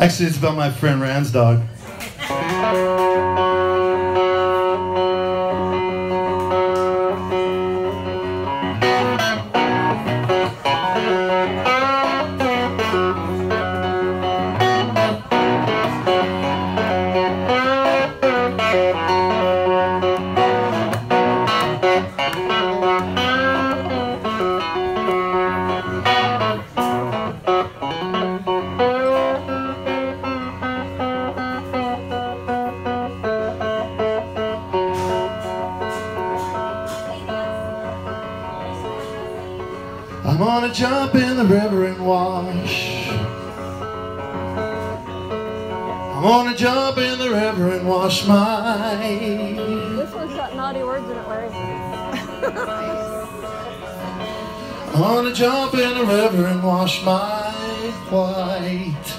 Actually, it's about my friend Rand's dog. I'm gonna jump in the river and wash. I'm gonna jump in the river and wash my... This one's got naughty words in it, Larry. I'm gonna jump in the river and wash my white.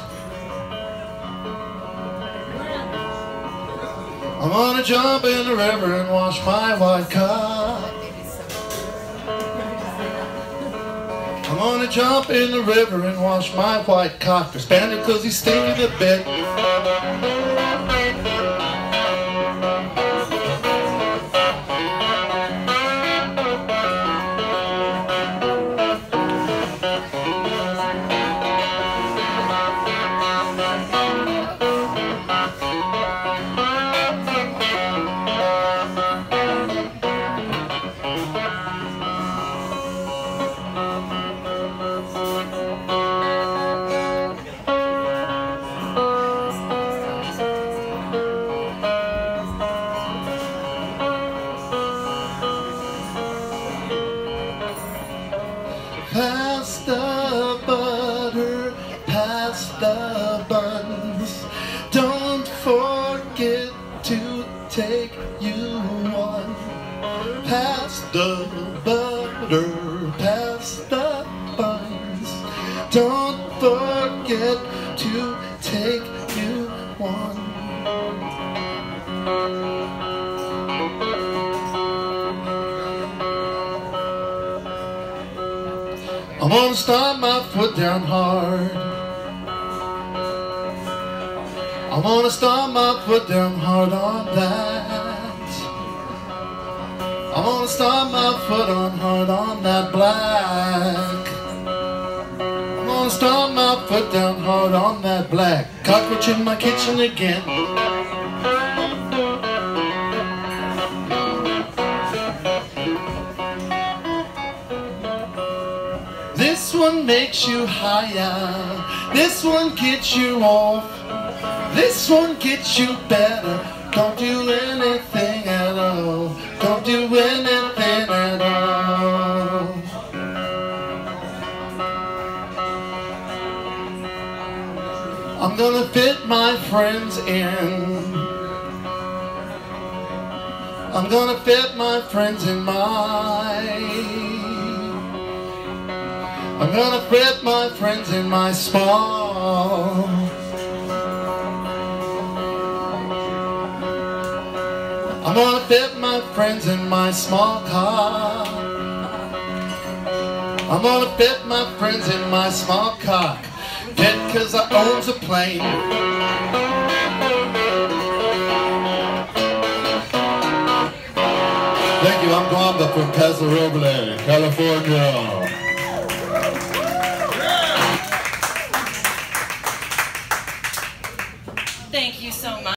I'm gonna jump in the river and wash my white cock. I'm gonna jump in the river and wash my white cock. For Spaniard, cause he's stinking a bit. Pass the butter, pass the buns. Don't forget to take you one. Pass the butter, pass the buns. Don't forget to take you one. I'm gonna stomp my foot down hard. I'm gonna stomp my foot down hard on that. I'm gonna stomp my foot on hard on that black. I'm gonna stomp my foot down hard on that black. Cockroach in my kitchen again. This one makes you higher. This one gets you off. This one gets you better. Don't do anything at all. Don't do anything at all. I'm gonna fit my friends in. I'm gonna fit my friends in I'm gonna fit my friends in my small. I'm gonna fit my friends in my small car. I'm gonna fit my friends in my small cock. Get 'cause I owns a plane. Thank you, I'm Gwamba from Casa Roble, California. Thank you so much.